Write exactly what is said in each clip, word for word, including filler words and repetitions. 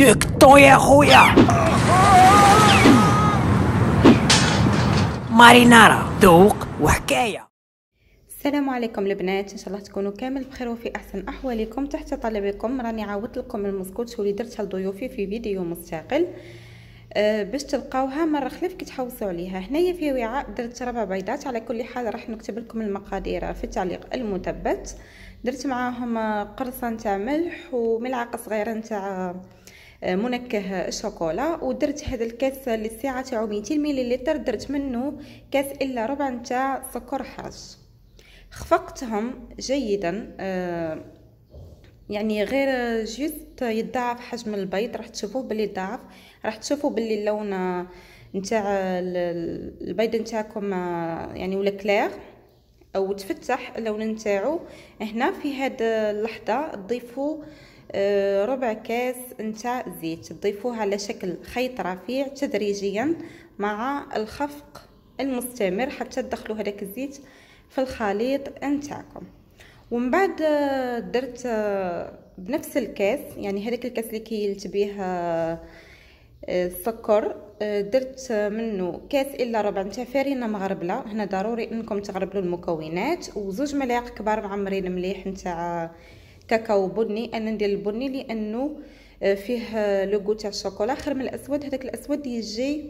نكتو يا خويا. مارينارا ذوق وحكايه. السلام عليكم البنات، ان شاء الله تكونوا كامل بخير وفي احسن احوالكم. تحت طلبكم راني عاودت لكم المسكوتشو اللي درتها لضيوفي في فيديو مستقل أه باش تلقاوها مره خلف كي تحوسوا عليها. هنايا في وعاء درت ربع بيضات، على كل حال راح نكتب لكم المقادير في التعليق المثبت. درت معاهم قرصه نتاع ملح وملعقه صغيره نتاع منكه الشوكولا، ودرت هذا الكاس اللي السعه تاعو مئتين مليلتر درت منه كاس الا ربع نتاع سكر حرش. خفقتهم جيدا آه يعني غير جوست يتضاعف حجم البيض، راح تشوفوه باللي يتضاعف، راح تشوفوا باللي اللون نتاع البيض نتاعكم يعني ولا كلير او تفتح اللون نتاعو. هنا في هاد اللحظه تضيفوا آه ربع كاس نتاع زيت، تضيفوه على شكل خيط رفيع تدريجيا مع الخفق المستمر حتى تدخلوا هذاك الزيت في الخليط نتاعكم. ومن بعد درت بنفس الكاس، يعني هذاك الكاس اللي كيلت به السكر درت منه كاس الا ربع نتاع فرينه مغربله. هنا ضروري انكم تغربلوا المكونات، وزوج ملاعق كبار معمرين مليح نتاع كاكاو بني. انا ندير البني لانه فيه لوغو تاع الشوكولا خير من الاسود، هذاك الاسود يجي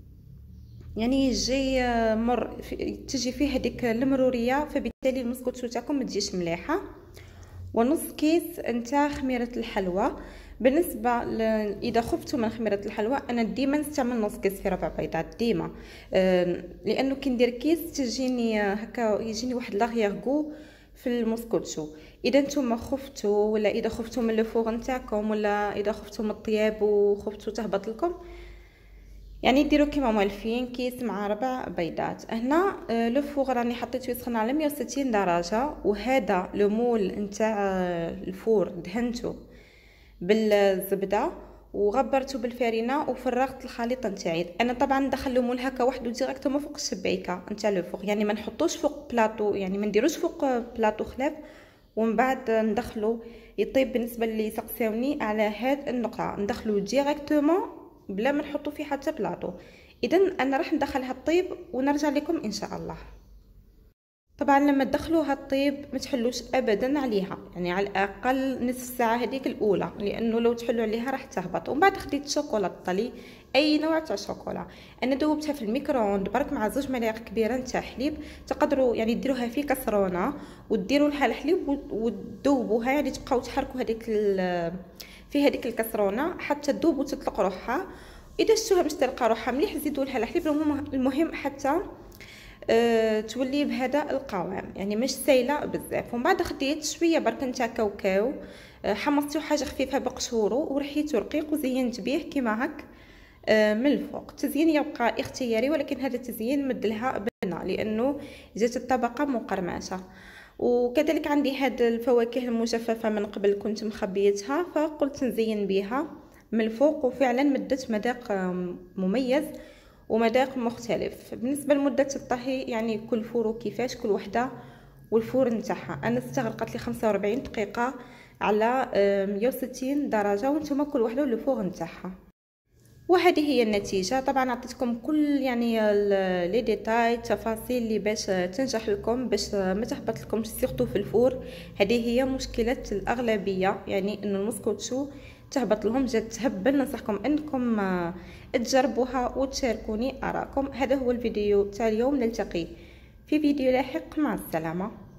يعني يجي مر تجي فيه هذيك المروريه، فبالتالي المسكوتشو تاعكم ما تجيش مليحه. ونص كيس نتاع خميره الحلوى. بالنسبه ل... اذا خفتوا من خميره الحلوى انا ديما نستعمل نص كيس في ربع بيضات ديما، آه لانه كي ندير كيس تجيني هكا يجيني واحد لاغيغو في المسكوتشو. اذا نتوما خفتوا ولا اذا خفتوا من الفوغ نتاعكم ولا اذا خفتوا من الطياب وخفتوا تهبط لكم، يعني ديروا كيما موالفين كيس مع ربع بيضات. هنا لو فوغ راني حطيته يسخن على مية وستين درجه، وهذا لو مول نتاع الفور دهنته بالزبده وغبرته بالفرينه وفرغت الخليط نتاعي. انا طبعا ندخل له مول هكا وحده ديريكتومون فوق الشبيكه نتاع لو فوغ، يعني ما نحطوش فوق بلاطو، يعني ما نديروش فوق بلاطو خلاف ومن بعد ندخلو يطيب. بالنسبه اللي يسقساوني على هاد النقطه ندخلو ديريكتومون بلا ما نحطو فيه حتى بلاطو. اذا انا راح ندخلها الطيب ونرجع لكم ان شاء الله. طبعا لما تدخلوها الطيب ما تحلوش ابدا عليها، يعني على الاقل نصف ساعه هذيك الاولى، لانه لو تحلوا عليها راح تهبط. ومن بعد خديت شوكولا طلي، اي نوع تاع شوكولا، انا ذوبتها في الميكرووند برك مع زوج ملاعق كبيره نتاع حليب. تقدروا يعني ديروها في كسرونه وديروا لها الحليب وتذوبوها، يعني تبقاو تحركوا هذيك في هذيك الكسرونه حتى تذوب وتطلق روحها. اذا شفتوها باش تلقى روحها مليح زيدوا لها الحليب. المهم حتى أه تولي بهذا القوام، يعني مش سايله بزاف. ومن بعد خديت شويه برك نتاع كاوكاو، أه حمصته حاجه خفيفه بقشورو وريحته رقيق وزينت به كيما هك أه من الفوق. التزيين يبقى اختياري، ولكن هذا التزيين مدلها بنه لانه جات الطبقه مقرمشه. وكذلك عندي هاد الفواكه المجففه من قبل كنت مخبيتها، فقلت نزين بها من الفوق، وفعلا مدت مذاق مميز ومذاق مختلف. بالنسبه لمده الطهي يعني كل فور كيفاش كل وحده والفور نتاعها. انا استغرقت لي خمسة وأربعين دقيقه على مية وستين درجه، وانتم كل وحده والفور نتاعها. وهذه هي النتيجه. طبعا عطيتكم كل يعني لي ديتاي التفاصيل اللي باش تنجح لكم، باش ما تهبط لكم سيرتو في الفور. هذه هي مشكله الاغلبيه، يعني انه المسكوتشو تهبط لهم جات تهبل. ننصحكم انكم تجربوها وتشاركوني اراءكم. هذا هو الفيديو تاع اليوم، نلتقي في فيديو لاحق، مع السلامه.